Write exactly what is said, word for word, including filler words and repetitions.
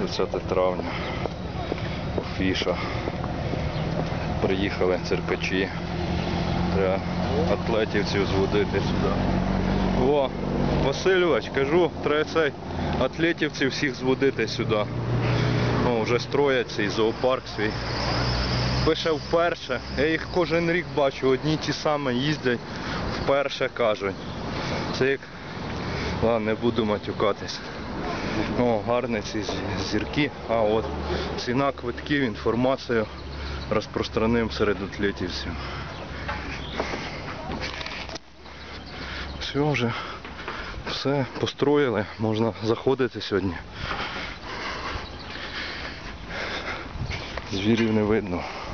тридцяте травня. Фіша. Приїхали циркачі. Треба атлетівців зводити сюди. О, Васильович, кажу, треба цей атлетівців всіх зводити сюди. О, вже строять цей зоопарк свій. Пише вперше. Я їх кожен рік бачу, одні ті самі їздять, вперше кажуть. Це як... Ладно, не буду матюкатись. О, гарні ці зірки. А от ціна квитків, інформацію розпространимо серед атлетівців. Все вже, все построїли, можна заходити сьогодні. Звірів не видно.